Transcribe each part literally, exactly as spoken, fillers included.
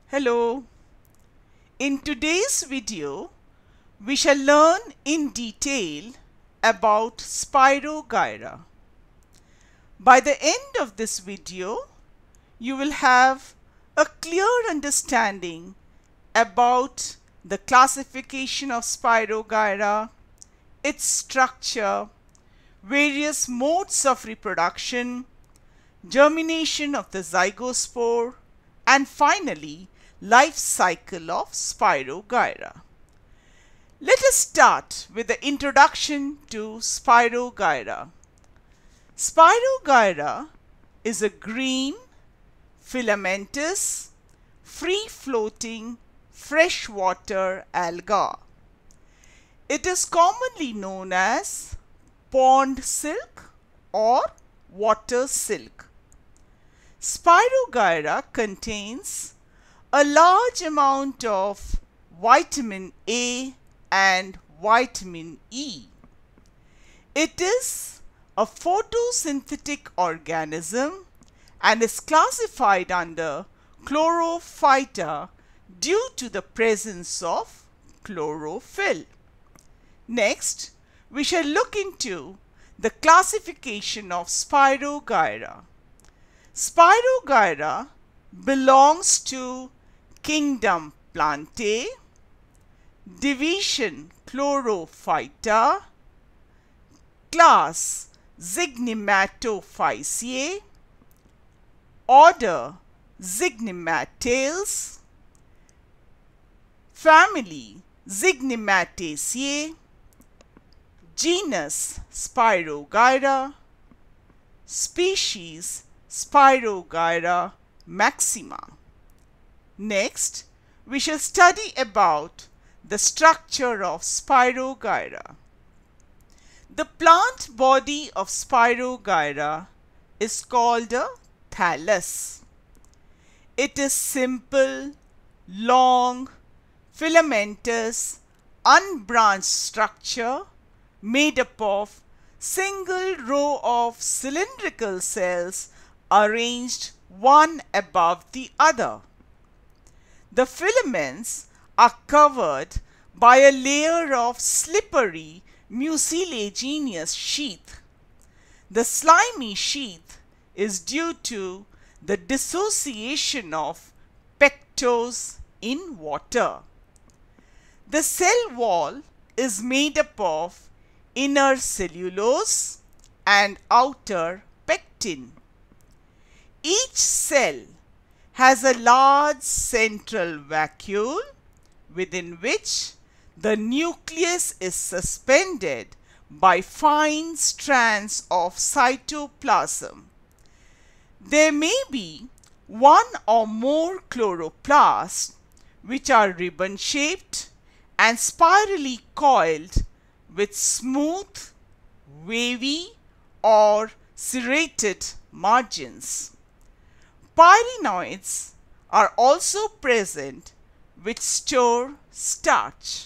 Hello. In today's video, we shall learn in detail about Spirogyra. By the end of this video, you will have a clear understanding about the classification of Spirogyra, its structure, various modes of reproduction, germination of the zygospore, and finally, life cycle of Spirogyra. Let us start with the introduction to Spirogyra. Spirogyra is a green, filamentous, free-floating freshwater alga. It is commonly known as pond silk or water silk. Spirogyra contains a large amount of vitamin A and vitamin E. It is a photosynthetic organism and is classified under Chlorophyta due to the presence of chlorophyll. Next, we shall look into the classification of Spirogyra. Spirogyra belongs to kingdom Plantae, division Chlorophyta, class Zygnematophyceae, order Zygnematales, family Zygnemataceae, genus Spirogyra, species Spirogyra maxima. Next, we shall study about the structure of Spirogyra. The plant body of Spirogyra is called a thallus. It is simple, long, filamentous, unbranched structure made up of single row of cylindrical cells arranged one above the other. The filaments are covered by a layer of slippery mucilaginous sheath. The slimy sheath is due to the dissociation of pectose in water. The cell wall is made up of inner cellulose and outer pectin. Each cell has a large central vacuole within which the nucleus is suspended by fine strands of cytoplasm. There may be one or more chloroplasts which are ribbon-shaped and spirally coiled with smooth, wavy or serrated margins. Pyrenoids are also present which store starch.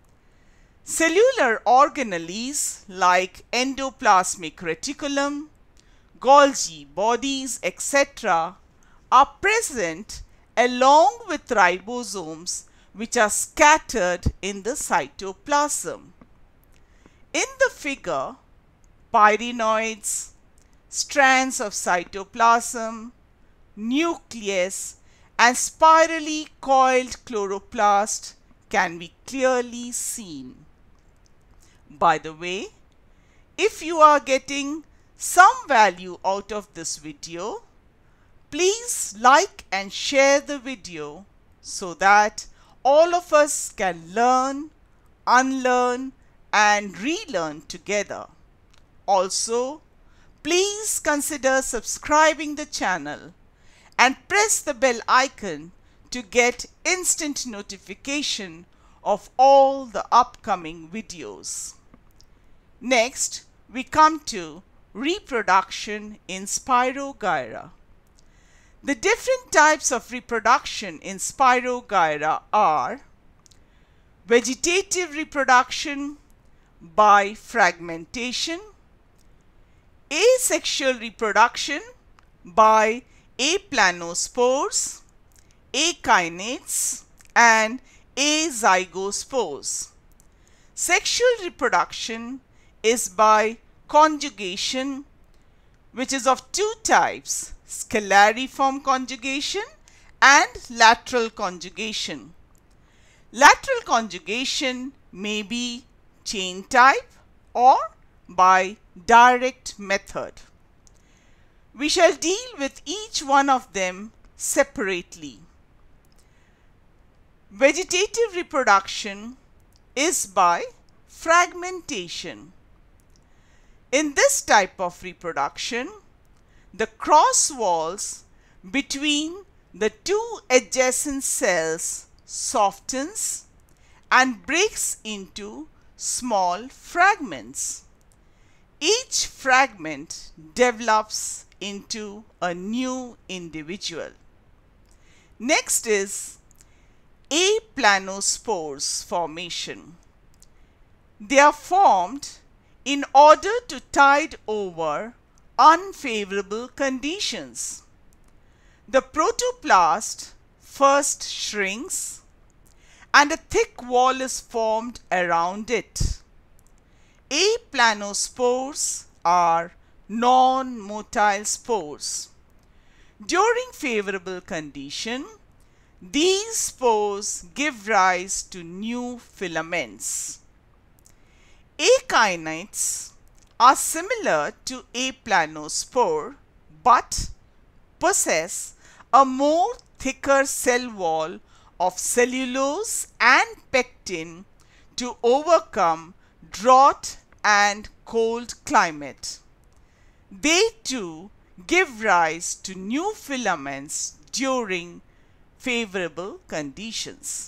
Cellular organelles like endoplasmic reticulum, Golgi bodies, et cetera are present along with ribosomes which are scattered in the cytoplasm. In the figure, pyrenoids, strands of cytoplasm, nucleus and spirally coiled chloroplast can be clearly seen. By the way, if you are getting some value out of this video, please like and share the video so that all of us can learn, unlearn and relearn together. Also, please consider subscribing the channel and press the bell icon to get instant notification of all the upcoming videos. Next, we come to reproduction in Spirogyra. The different types of reproduction in Spirogyra are vegetative reproduction by fragmentation, asexual reproduction by aplanospores, akinates and azygospores. Sexual reproduction is by conjugation, which is of two types, scalariform conjugation and lateral conjugation. Lateral conjugation may be chain type or by direct method. We shall deal with each one of them separately. Vegetative reproduction is by fragmentation. In this type of reproduction, the cross walls between the two adjacent cells softens and breaks into small fragments. Each fragment develops into a new individual. Next is aplanospores formation. They are formed in order to tide over unfavorable conditions. The protoplast first shrinks and a thick wall is formed around it. Aplanospores are non-motile spores. During favorable condition, these spores give rise to new filaments. Akinites are similar to aplanospore but possess a more thicker cell wall of cellulose and pectin to overcome drought and cold climate. They too give rise to new filaments during favorable conditions.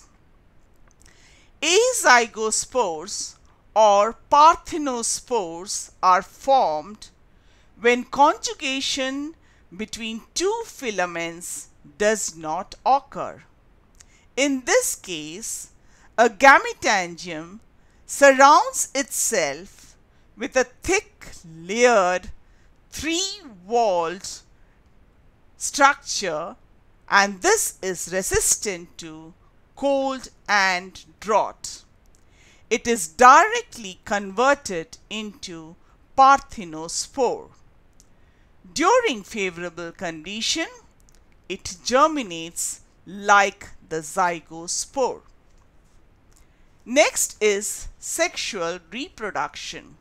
Azygospores or parthenospores are formed when conjugation between two filaments does not occur. In this case, a gametangium surrounds itself with a thick layered three-walled structure, and this is resistant to cold and drought. It is directly converted into parthenospore. During favorable condition, it germinates like the zygospore. Next is sexual reproduction.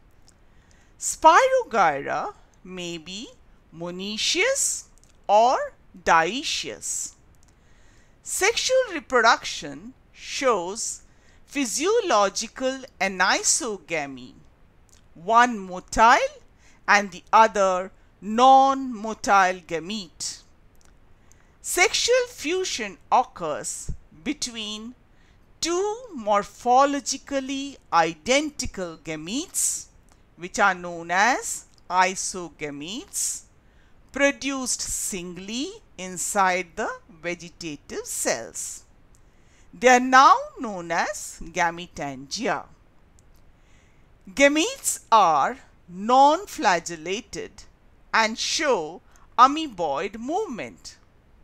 Spirogyra may be monoecious or dioecious. Sexual reproduction shows physiological anisogamy, one motile and the other non-motile gamete. Sexual fusion occurs between two morphologically identical gametes, which are known as isogametes, produced singly inside the vegetative cells. They are now known as gametangia. Gametes are non-flagellated and show amoeboid movement.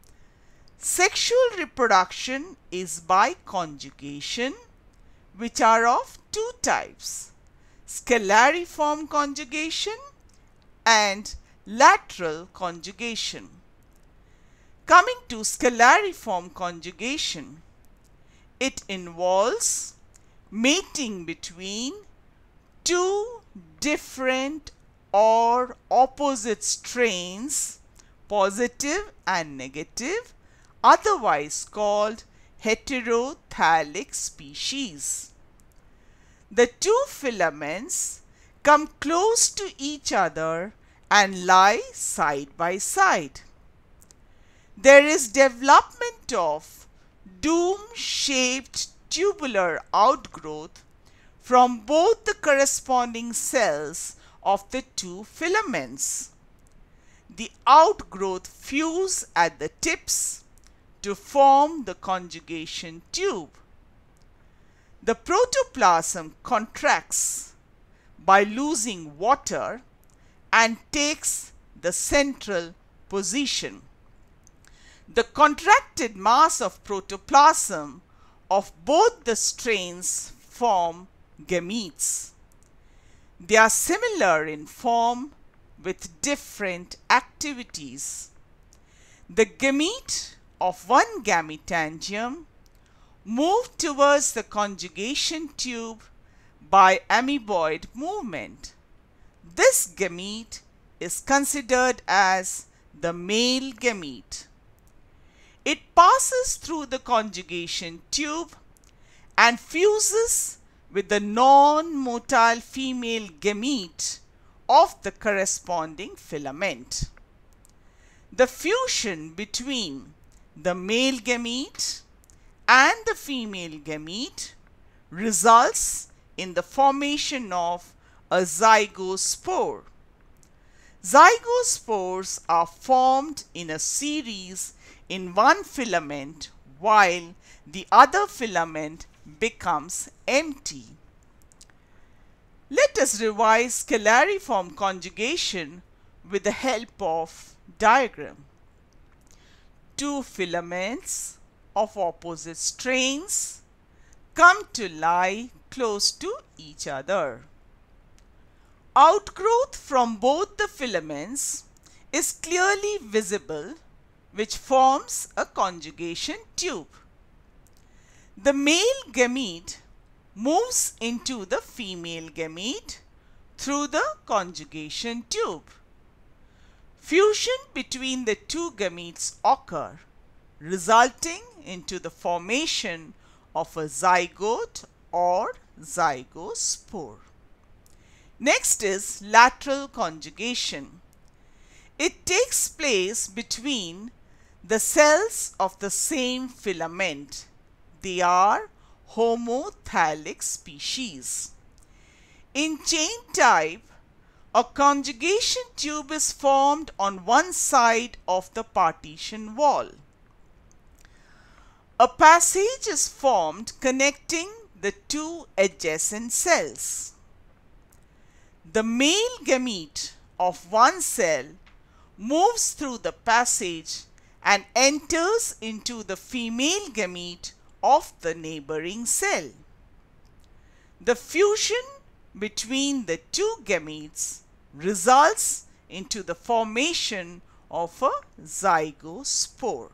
Sexual reproduction is by conjugation, which are of two types, scalariform conjugation and lateral conjugation. Coming to scalariform conjugation, it involves mating between two different or opposite strains, positive and negative, otherwise called heterothallic species. The two filaments come close to each other and lie side by side. There is development of dome-shaped tubular outgrowth from both the corresponding cells of the two filaments. The outgrowth fuse at the tips to form the conjugation tube. The protoplasm contracts by losing water and takes the central position. The contracted mass of protoplasm of both the strains form gametes. They are similar in form with different activities. The gamete of one gametangium move towards the conjugation tube by amoeboid movement. This gamete is considered as the male gamete. It passes through the conjugation tube and fuses with the non-motile female gamete of the corresponding filament. The fusion between the male gamete and the female gamete results in the formation of a zygospore. Zygospores are formed in a series in one filament while the other filament becomes empty. Let us revise scalariform conjugation with the help of diagram. Two filaments of opposite strains come to lie close to each other. Outgrowth from both the filaments is clearly visible, which forms a conjugation tube. The male gamete moves into the female gamete through the conjugation tube. Fusion between the two gametes occur, resulting into the formation of a zygote or zygospore. Next is lateral conjugation. It takes place between the cells of the same filament. They are homothallic species. In chain type, a conjugation tube is formed on one side of the partition wall. A passage is formed connecting the two adjacent cells. The male gamete of one cell moves through the passage and enters into the female gamete of the neighboring cell. The fusion between the two gametes results into the formation of a zygospore.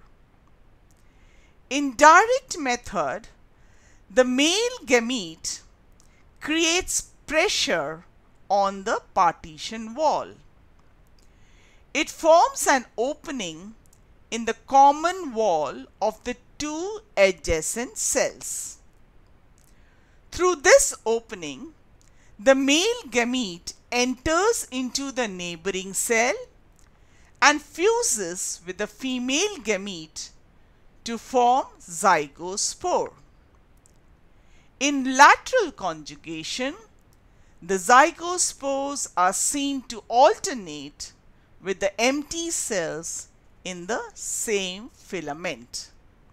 In direct method, the male gamete creates pressure on the partition wall. It forms an opening in the common wall of the two adjacent cells. Through this opening, the male gamete enters into the neighboring cell and fuses with the female gamete to form zygospore. In lateral conjugation, the zygospores are seen to alternate with the empty cells in the same filament.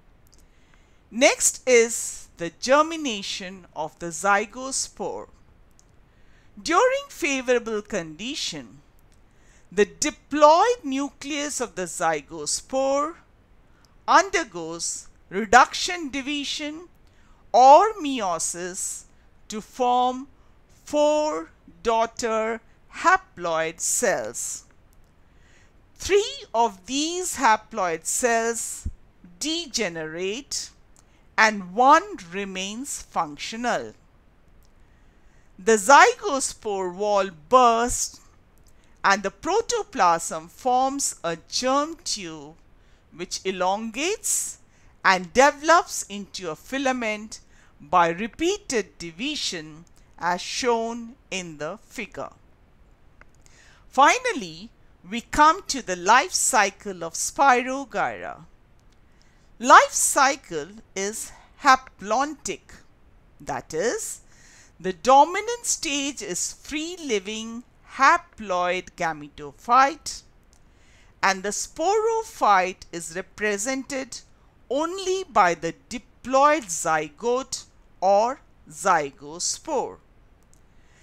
Next is the germination of the zygospore. During favorable condition, the diploid nucleus of the zygospore undergoes reduction division or meiosis to form four daughter haploid cells. Three of these haploid cells degenerate and one remains functional. The zygospore wall bursts and the protoplasm forms a germ tube which elongates and develops into a filament by repeated division as shown in the figure. Finally, we come to the life cycle of Spirogyra. Life cycle is haplontic, that is, the dominant stage is free-living haploid gametophyte and the sporophyte is represented only by the diploid zygote or zygospore.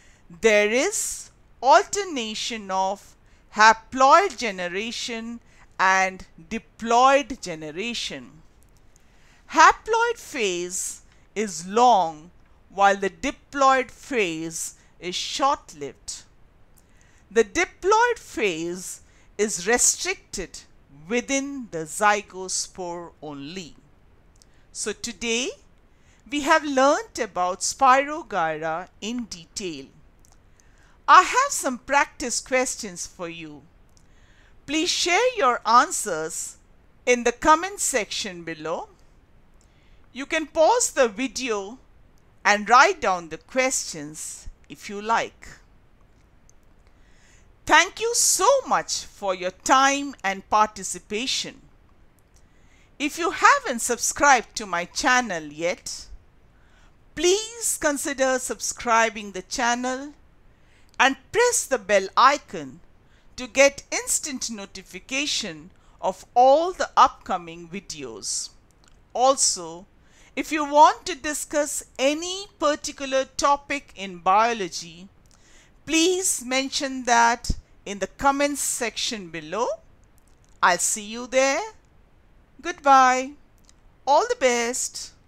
There is alternation of haploid generation and diploid generation. Haploid phase is long while the diploid phase is short-lived. The diploid phase is restricted within the zygospore only. So today we have learnt about Spirogyra in detail. I have some practice questions for you. Please share your answers in the comment section below. You can pause the video and write down the questions if you like. Thank you so much for your time and participation. If you haven't subscribed to my channel yet, please consider subscribing the channel and press the bell icon to get instant notification of all the upcoming videos. Also, if you want to discuss any particular topic in biology, please mention that in the comments section below. I'll see you there. Goodbye. All the best.